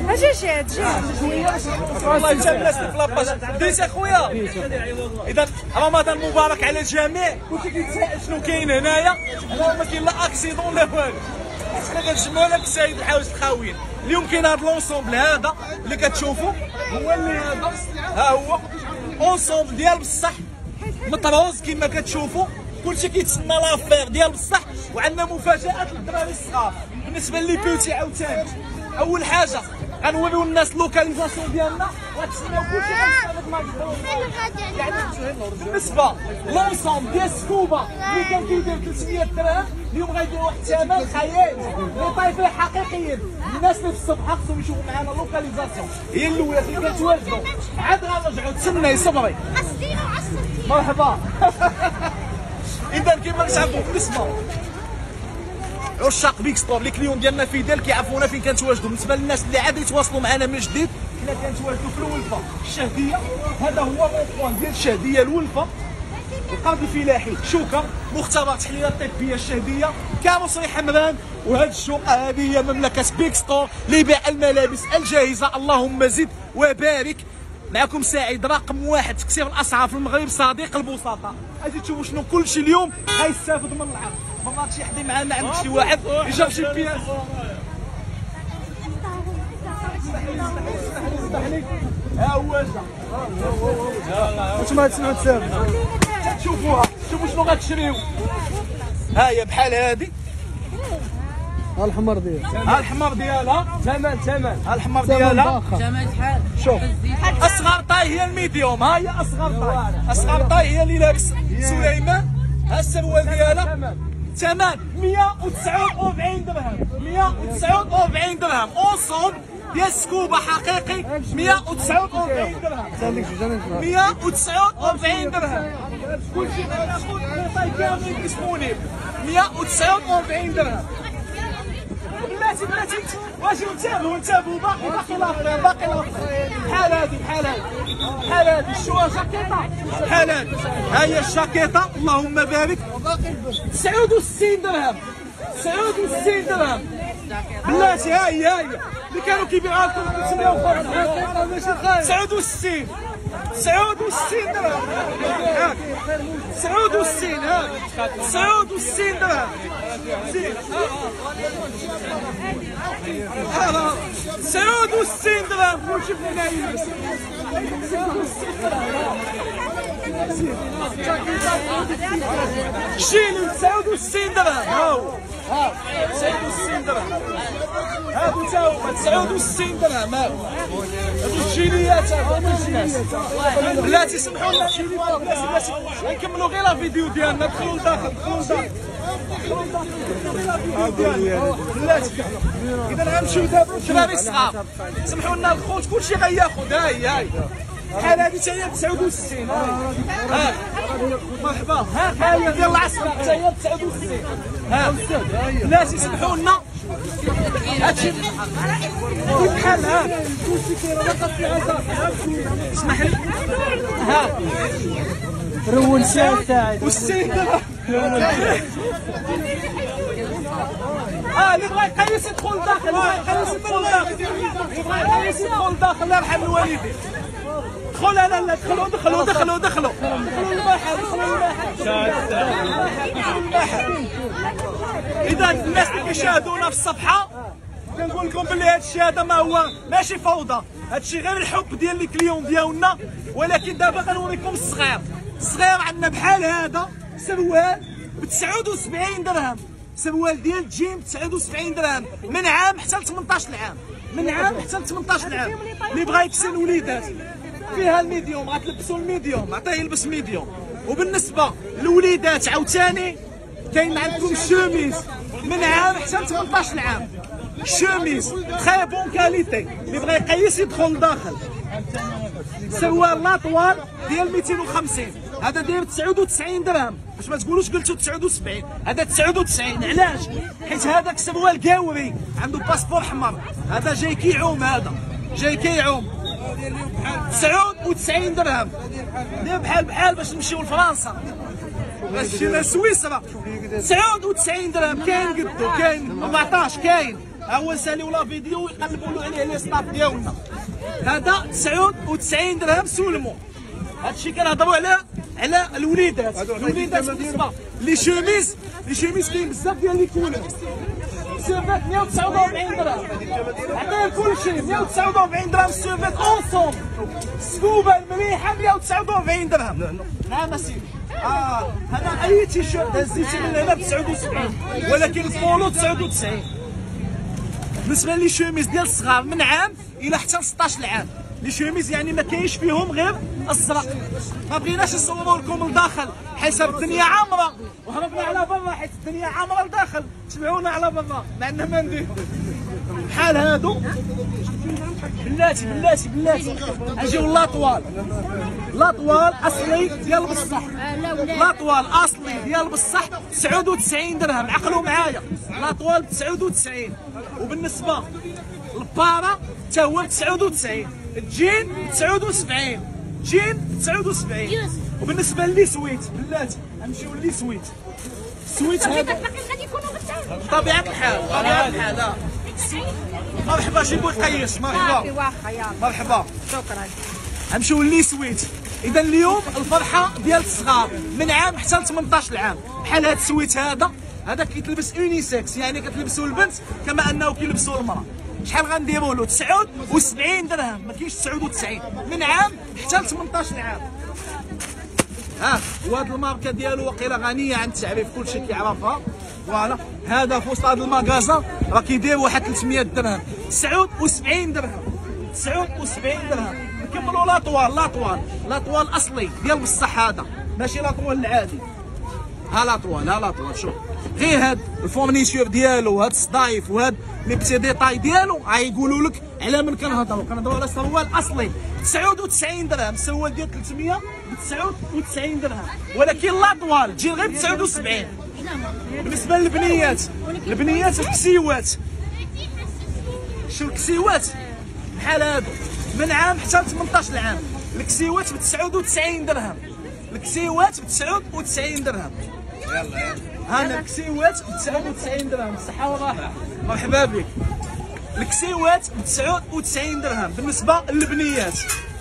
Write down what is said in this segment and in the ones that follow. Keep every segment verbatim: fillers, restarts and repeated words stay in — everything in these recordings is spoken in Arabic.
اجي شاد جي والله جاب الناس في لاباج بديت اخويا. اذا رمضان مبارك على الجميع. كنت كيتسائل شنو كاين هنايا، انا ما كاين لا اكسيدون لا والو، حنا كنجمعوا لك السيد الحوايج الخاويين. اليوم كاين هذا لونسومبل هذا اللي كتشوفوا، هو اللي هذا ها هو اونسومبل ديال بصح مطروز كما كتشوفوا. كلشي كيتسنى لافير ديال بصح، وعندنا مفاجات للدراري الصغار بالنسبه لي بيوتي. عاوتاني اول حاجه غنوريو الناس اللوكاليزاسيون ديالنا، وغتسناو كلشي غنستافد معاك. بالنسبه لونسومبل ديال السكوبه اللي كان كيدير ثلاثمية درهم، اليوم غيدير واحد الثمن خيالي لي طايفين حقيقيين. الناس اللي في الصبح خصهم يشوفوا معنا اللوكاليزاسيون هي الاولى اللي كتواجدوا. عاد غنرجعوا تسناي صبري مرحبا. اذا كيما كتعرفوا بالنسبه عشاق بيك ستور لي كليون ديالنا فيدال كيعرفونا فين كنتواجدوا. بالنسبه للناس اللي عاد يتواصلوا معنا من جديد، حنا كنتواجدوا في الولفه الشهديه. هذا هو البوان ديال الشهديه الولفه، القرض الفلاحي شوكه، مختبر تحليلات طبيه الشهديه، كاروسري حمران. وهذه الشقه هذه هي مملكه بيك ستور لبيع الملابس الجاهزه. اللهم زد وبارك. معكم سعيد رقم واحد تكسير الاسعار في المغرب، صديق البسطاء. غادي تشوفوا شنو كلشي اليوم غيستافد من العرض. مرات شي حد معنا عندك شي واحد يجاب شي بياس. ها هو جا. واش ما تسمعوا تسافروا تشوفوها، شوفوا شنو غتشريو. ها هي بحال هادي، ها الحمر ديالها، ها الحمر ديالها ثمن ثمن، ها الحمر ديالها ثمن شحال؟ شوف اصغر طاي هي الميديوم، ها هي اصغر طاي. اصغر طاي هي اللي لابس سليمان. ها السروال ديالها ثمن مية وتسعة وأربعين درهم، مية وتسعة وأربعين درهم. اونسومبل ديال السكوبه حقيقي مية وتسعة وأربعين درهم، مية وتسعة وأربعين درهم. كلشي كناخذ لي طاي كاملين ديسپونيبل مية وتسعة وأربعين درهم. بلاتي بلاتي واش نتابعوا نتابعوا باقي باقي لافير باقي لافير. بحال هادي بحال هادي بحال هادي شوها جاكيطه بحال هادي. ها هي الجاكيطه اللهم بارك تسعة وستين درهم، تسعة وستين درهم بلاتي. ها هي ها هي اللي كانوا كيبيعوها لكم ثلاثمية وخمسين. تسعة وستين تسعة وستين درهم، تسعة وستين ها تسعة وستين درهم. زين ها تسعة وستين درهم. كلشي بغينا يلبس تسعة وستين درهم. شيلو تسعة وستين درهم. ها هو ها تسعة وستين درهم. هادو تا هما تسعة وستين درهم. ها هو هادو الجيليات هادو الجيليات. بلاتي سمحوا لنا بلاتي نكملوا غير لا فيديو ديالنا. دخلوا لداخل دخلوا لداخل بلاتي. اذا غنمشيو دابا الدراري الصغار. سمحوا لنا الخوت كلشي غياخذ. ها هي ها هي بحال هادي حتى هي تسعة وستين. ها مرحبا. ها ها هي ديال العسكر حتى هي تسعة وستين. ها بلاتي سمحوا لنا هادشي بحال ها كلشي كيربط في عزاز. اسمح لي ها رول ساعد والسيد اه اللي بغا يقيس يدخل لداخل، اللي بغا يقيس يدخل لداخل، اللي بغا يقيس يدخل لداخل. الله يرحم الوالدين. دخل انا لا دخلوا دخلوا دخلوا دخلوا دخلوا البحر دخلوا البحر. اذا الناس اللي كيشاهدونا في الصفحه كنقول لكم باللي هذا الشيء هذا ما هو ماشي فوضى، هذا الشيء غير الحب ديال لي كليون ديالنا. ولكن دابا غنوريكم الصغير. الصغير عندنا بحال هذا سروال ب تسعة وسبعين درهم، سروال ديال جيم تسعة وسبعين درهم من عام حتى ل ثمنطاش عام، من عام حتى ل ثمنطاش عام. اللي بغا يكسي الوليدات فيها الميديوم غتلبسوا الميديوم، عطيه يلبس ميديوم. وبالنسبه للوليدات عاوتاني كاين عندكم الشوميز من عام حتى ل ثمنطاش عام، شوميز تري بون كاليتي. اللي بغا يقيس يدخل لداخل. سروال لاطوال ديال مئتين وخمسين، هذا داير تسعة وتسعين درهم. باش ما تقولوش قلتو تسعة وسبعين، هذا تسعة وتسعين. علاش؟ حيت هذاك سروال قاوري عنده باسبور احمر، هذا جاي كيعوم، هذا جاي كيعوم. تسعة وتسعين درهم داير بحال بحال باش نمشيو لفرنسا، باش مشينا لسويسرا. تسعة وتسعين درهم. كاين قدو كاين أربعطاش كاين ها هو ساليو لا فيديو ويقلبوا له عليه لي ستاف ديالنا. هذا تسعة وتسعين درهم سولمون. هادشي كنهضروا على على الوليدات. الوليدات بالنسبه لي شوميز لي شوميز كاين بزاف ديال لي كولور. سيرفيت مية وتسعة وأربعين درهم. عطيه كلشي مية وتسعة وأربعين درهم سيرفيت اونسومبل. السكوبه المليحه مية وتسعة وأربعين درهم. نعم اسيدي. اه هذا اي تيشيرت هزيتي من هنا ب تسعة وسبعين ولكن البولو تسعة وتسعين. بالنسبه لي شوميز ديال الصغار من عام الى حتى ستطاش عام. لي شوميز يعني ما كاينش فيهم غير الزرق. ما بغيناش نصوروا لكم لداخل حيت الدنيا عامره وهربنا على برا حيت الدنيا عامره لداخل. تبعونا على برا ما عندنا ما ندير. بحال هادو بلاتي بلاتي بلاتي اجيو لاطوال. لاطوال اصلي ديال بصح. لاطوال اصلي ديال بصح تسعة وتسعين درهم. عقلوا معايا لاطوال ب تسعة وتسعين. وبالنسبه للبارا حتى هو ب تسعة وتسعين. الجين تسعة وسبعين. جين تسعة وسبعين. وبالنسبه لي سويت بلاتي غنمشيو لي سويت. السويت هذا طبيعه الحال طبيعه الحال. لا مرحبا جيبوا القيس. مرحبا مرحبا شكرا. غنمشيو لي سويت. اذا اليوم الفرحه ديال الصغار من عام حتى ل ثمنطاش عام. بحال هذا السويت هذا هذا كيتلبس يونيسكس يعني كتلبسوا البنت كما انه كيلبسوا المراه. شحال غنديروا له؟ تسعة وسبعين درهم. ما كاينش تسعة وتسعين من عام حتى ل ثمنطاش عام. ها وهاد الماركه ديالو واقيلا غنيه عن التعريف كلشي كيعرفها. فوالا هذا في وسط هذا المغازا راه كيدير واحد ثلاثمية درهم. تسعة وسبعين درهم. تسعة وسبعين درهم. نكملوا لاطوال. لاطوال لاطوال اصلي ديال بصح. هذا ماشي لاطوال العادي. ها لاطوال ها لاطوال شوف غير هاد الفورنيتور ديالو هاد الصدايف وهاد لي بتي ديطاي ديالو غايقولوا لك على من كنهضروا. كنهضروا على سروال اصلي تسعة وتسعين درهم. السروال ديال ثلاثمية ب تسعة وتسعين درهم ولكن لاطوال تجي غير ب تسعة وسبعين. بالنسبه للبنيات البنيات الكسيوات شو الكسيوات بحال هادو من عام حتى ل ثمنطاش عام. الكسيوات ب تسعة وتسعين درهم. الكسيوات ب تسعة وتسعين درهم. يلا هانا الكسيوات ب تسعة وتسعين درهم. الصحه والراحه. مرحبا بك. الكسيوات ب تسعة وتسعين درهم. بالنسبه للبنيات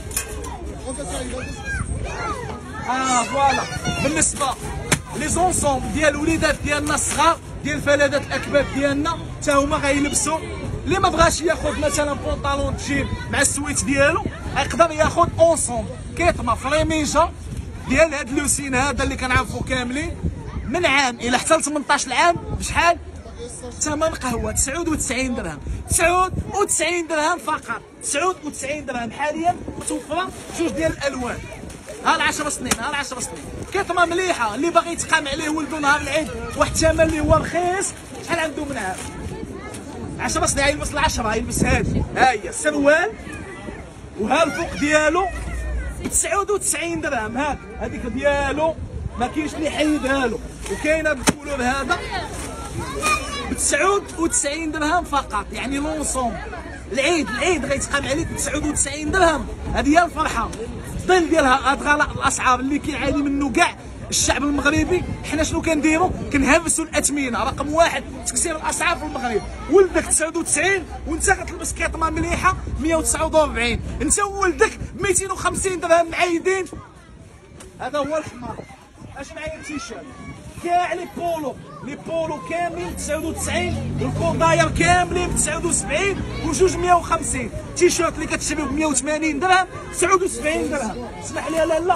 اه فوالا. بالنسبه لي زونسومبل ديال الوليدات ديالنا الصغار ديال فلادات الاكباد ديالنا حتى هما غيلبسوا. اللي ما بغاش ياخذ مثلا بونطالون جين مع السويت ديالو يقدر ياخذ اونسومبل كيطمه فريميجا ديال هاد لوسين هذا اللي كنعرفو كاملين من عام الى حتى ل ثمنطاش عام. بشحال؟ ثمن قهوه تسعة وتسعين درهم. تسعة وتسعين درهم فقط. تسعة وتسعين درهم حاليا متوفره جوج ديال الالوان. ها العشر سنين ها العشر سنين كيطمه مليحه. اللي باغي يتقام عليه ولدو نهار العيد واحد الثمن اللي هو رخيص. شحال عنده من عام؟ عشر سنين يلبس العشرة يلبس هادي. ها هي السروال وها الفوق ديالو ب تسعة وتسعين درهم. هاك هذيك ديالو ما كاينش اللي يحيدها له. وكاين هذا الكولور هذا ب تسعة وتسعين درهم فقط. يعني لونسومبل العيد العيد غيتقام عليك ب تسعة وتسعين درهم. هذه هي الفرحه. الظل ديالها هاد غلاء الاسعار اللي كيعاني منه كاع الشعب المغربي. حنا شنو كنديروا؟ كنهرسوا الاثمنه. رقم واحد تكسير الاسعار في المغرب. ولدك تسعة وتسعين وانت كتلبس كيطمه مليحه مية وتسعة وأربعين. انت وولدك ميتين وخمسين درهم معيدين. هذا هو الحمار. اش معايا التيشيرت كاع لي بولو لي بولو كاملين ب تسعة وتسعين والكورداير كاملين ب تسعة وسبعين وجوج مية وخمسين. تيشيرت اللي كتشري ب مية وثمانين درهم تسعة وسبعين درهم. اسمح لي لالا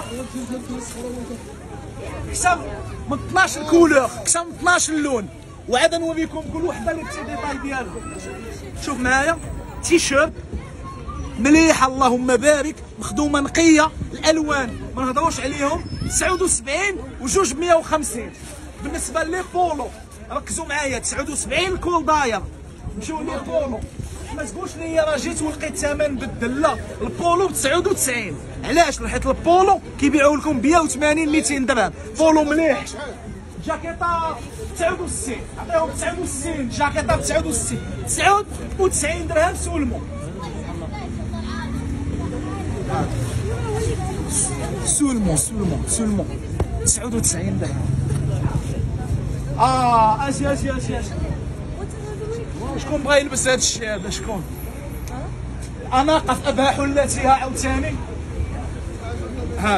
كسب من اثناش كولور كسب من اثناش اللون. وعاد نوريكم كل وحده اللي بتي ديطاي ديالها. شوف معايا تيشيرت مليحه اللهم بارك مخدومه نقيه. الالوان ما نهضروش عليهم تسعة وسبعين وجوج مية وخمسين. بالنسبه لي بولو ركزوا معايا تسعة وسبعين الكول داير. نمشيو لي بولو ما تقولش لي راه جيت ولقيت ثمن بدل. لا البولو ب تسعة وتسعين. علاش؟ حيت البولو كيبيعوه لكم ب مية وثمانين ميتين درهم. بولو مليح. جاكيطه تسعة وستين عطيهم تسعة وستين. جاكيطه ب تسعة وستين. تسعة وتسعين درهم سولمو. سولمون سولمون سولمون تسعة وتسعين درهم. اه اش اش اش اش شكون بغى يلبس هذا الشيء هذا؟ شكون؟ اناقه في ابها حلاتها عاوتاني. ها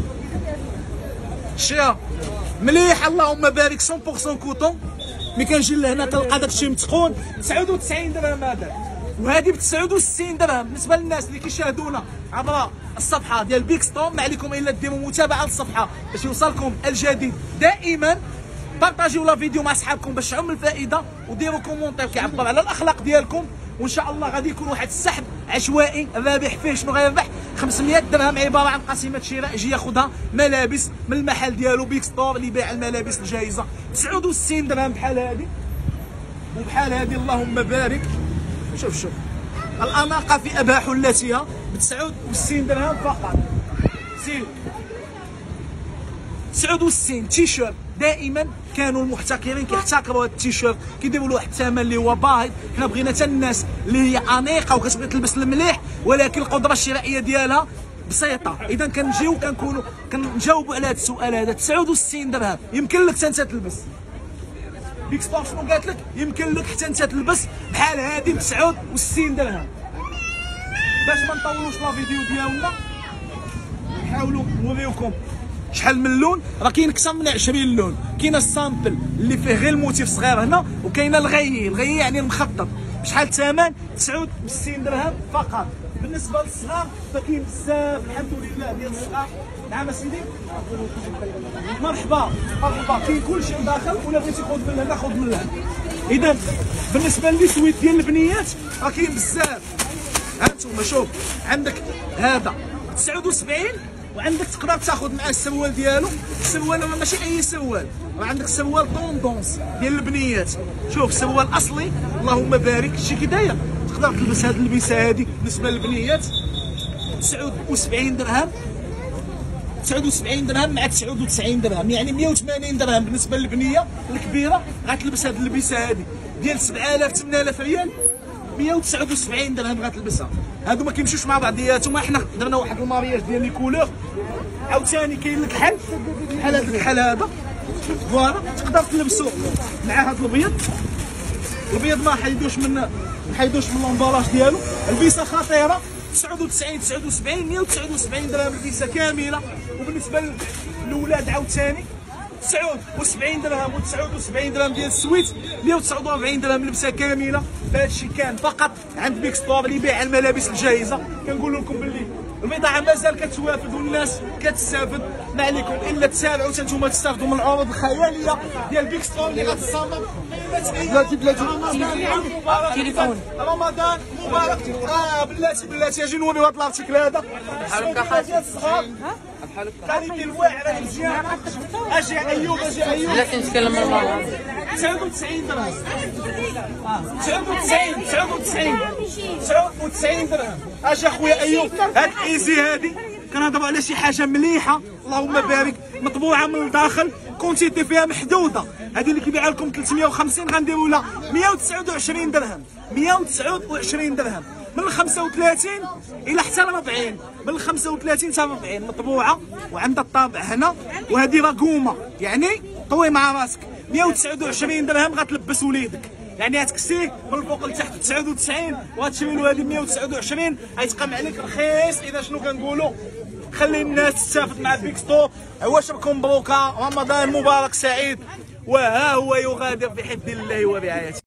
شيا مليح اللهم بارك مية بالمية كوطون. ملي كنجي لهنا كنلقى داك الشيء متقون تسعة وتسعين درهم هذا، وهذه ب تسعة وستين درهم. بالنسبه للناس اللي كيشاهدونا عبر الصفحه ديال بيك ستور ما عليكم الا ديروا متابعه للصفحه باش يوصلكم الجديد دائما. بارطاجيو لا فيديو مع صحابكم باش تعم الفائده، وديروا كومونتير كيعبر على الاخلاق ديالكم، وان شاء الله غادي يكون واحد السحب عشوائي الرابح فيه شنو غيربح خمسمية درهم، عباره عن قسيمه شراء يجي ياخذها ملابس من المحل ديالو بيك ستور اللي يبيع الملابس الجاهزه تسعة وستين درهم بحال هذه وبحال هذه اللهم بارك. شوف شوف الاناقه في ابها حلاتها ب تسعة وستين درهم فقط. سير تسعة وستين تيشيرت. دائما كانوا المحتكرين كيحتكروا هذا التيشيرت كيديروا له واحد الثمن اللي هو باهظ. حنا بغينا حتى الناس اللي هي انيقه وكتبغي تلبس المليح ولكن القدره الشرائيه ديالها بسيطه. اذا كنجيو كنكونوا كنجاوبوا على هذا السؤال هذا. تسعة وستين درهم يمكن لك حتى انت تلبس. بيك ستور شنو قالت لك؟ يمكن لك حتى انت تلبس بحال هذه ب تسعة وستين درهم. باش ما نطولوش لا فيديو ديالنا نحاولوا نوريوكم شحال من لون. راه كاين اكثر من عشرين لون. كاين السامبل اللي فيه غير الموتيف صغير هنا، وكاين الغي. الغي يعني المخطط. بشحال الثمن؟ تسعة وستين درهم فقط. بالنسبه للصغار فكاين بزاف الحمد لله ديال الصغار. نعم اسيدي مرحبا مرحبا. كاين كلشي داخل، ولا بغيتي خذ من هنا خذ من هنا. اذا بالنسبه للسويت ديال البنيات راه كاين بزاف. ها انتم شوف عندك هذا تسعة وسبعين، وعندك تقدر تاخذ معاه السروال ديالو. السروال راه ماشي اي سروال، راه عندك سروال طوندونس ديال البنيات. شوف سروال اصلي اللهم بارك شي كي داير. تقدر تلبس هذه اللبسه هذه بالنسبه للبنيات تسعة وسبعين درهم. تسعة وسبعين درهم مع تسعة وتسعين درهم يعني مية وثمانين درهم. بالنسبه للبنيه الكبيره غتلبس هذه اللبسه هذه ديال سبعة آلاف ثمانية آلاف ريال مية وتسعة وسبعين درهم غتلبسها. هادو ما كيمشيوش مع بعضياتهم. حنا درنا واحد المارياج ديال لي كولور. عاوتاني كاين لك حل بحال هذا الحل هذا فوالا تقدر تلبسو مع هذا الابيض. الابيض ما حيدوش من ما حيدوش من لومبالاج ديالو. البيسه خطيره تسعة وتسعين تسعة وسبعين مية وتسعة وسبعين درهم البيسه كامله. وبالنسبه للولاد عاوتاني تسعة وسبعين درهم و وسبعين درهم ديال السويت مية وتسعة وأربعين درهم لبسه كامله. فهذا الشيء كان فقط عند بيك ستور اللي يبيع الملابس الجاهزه. كنقول لكم باللي البضاعه مازال كتوافد والناس كتستافد. ما عليكم الا تتابعوا حتى نتوما تستافدوا من العروض الخياليه ديال بيك ستور اللي غتصمم. بلاتي بلاتي تليفون رمضان مبارك. اه بلاتي بلاتي اجي نوريو هاد لارتيكل هذا. الحلقه ديال الصغار قريبي الواعره مزيان. اجي ايوب اجي ايوب لا كنتكلم مع الله. تسعة وتسعين درهم تسعة وتسعين تسعة وتسعين تسعة وتسعين درهم. اجي اخويا ايوب هاد ايزي هادي كنهضروا على شي حاجه مليحه اللهم بارك مطبوعه من الداخل كونتيتي فيها محدوده. هذه اللي كيبيعها لكم ثلاثمية وخمسين غنديروا لها مية وتسعة وعشرين درهم مية وتسعة وعشرين درهم. من خمسة وثلاثين الى حتى أربعين. من خمسة وثلاثين حتى أربعين مطبوعه وعندها الطابع هنا. وهذه رقومه يعني طوي مع راسك. مية وتسعة وعشرين درهم غتلبس وليدك يعني غتكسيه من الفوق لتحت تسعة وتسعين وغتشري له هذه مية وتسعة وعشرين. غيتقام عليك رخيص. اذا شنو كنقولوا خلي الناس تستافد مع بيك ستور. عواشركم مبروكه رمضان مبارك سعيد. وها هو يغادر بحفظ الله ورعايته.